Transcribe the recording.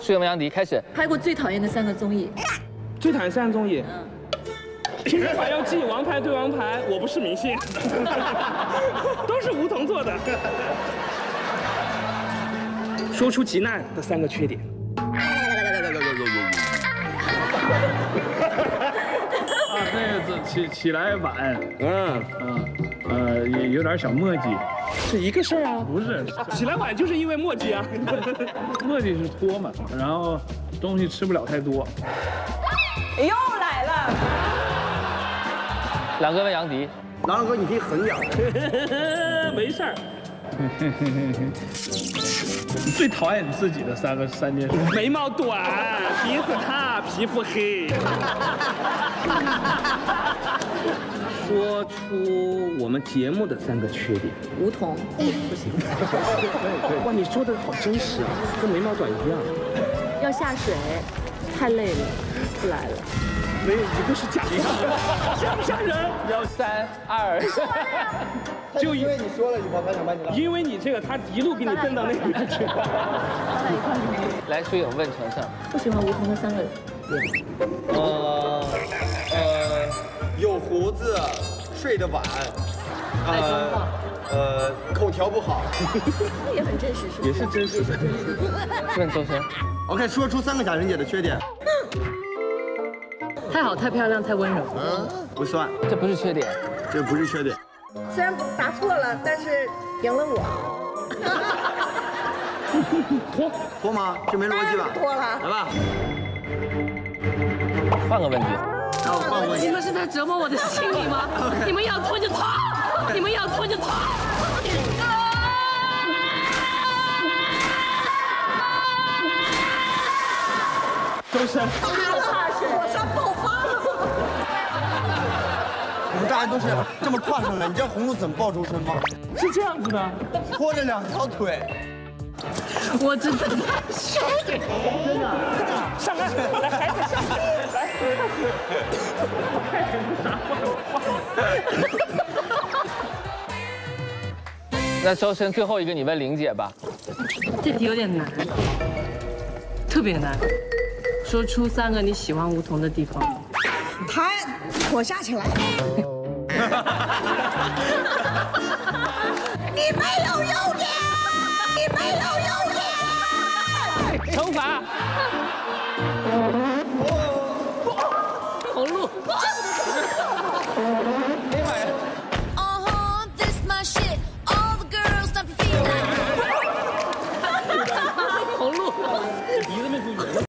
苏有杨迪开始。 拍过最讨厌的3个综艺。 最讨厌3个综艺。青春反要记、王牌对王牌、我不是明星，都是吴彤做的。说出极难的3个缺点。 啊，那个起来晚，也有点小磨叽， 是一个事儿啊。 不是， 起来晚就是因为磨叽啊。 磨叽是拖嘛，然后东西吃不了太多。 又来了。 狼哥问杨迪， 狼哥你可以狠点。 没事儿。 你最讨厌你自己的3件事： 眉毛短，鼻子塌，皮肤黑。说出我们节目的3个缺点。 吴彤，不行。 哇，你说的好真实啊，跟眉毛短一样。 要下水，太累了，不来了。 没有一个是假的，吓不吓人？ 要3、2。 就因为你说了以后，他想把你拉。 因为你这个，他一路给你蹬到那边去。 来，苏有问程程。 不喜欢吴彤的3个人。 有胡子，睡得晚，口条不好， 也很真实，是吧？ 也是真实的。 问周深。 OK， 说出3个贾玲姐的缺点。 太好，太漂亮，太温柔。 不算， 这不是缺点， 这不是缺点。 虽然答错了，但是赢了我。 脱吗？这没逻辑吧？ 脱了。 来吧。 换个问题。 换个问题。 你们是在折磨我的心理吗？你们要脱就脱，你们要脱就脱。 周深。 火山爆发了。 你们大家都是这么跨上来，你知道红路怎么抱周深吗？ 是这样子的， 拖着2条腿。 我真的上岸，来，孩子上岸，来。 那周深最后一个，你问玲姐吧。 这题有点难，特别难。说出3个你喜欢吴彤的地方。 他火下起来。你没有优点，你没有优点。 惩罚。红路。红路。鼻子没注意。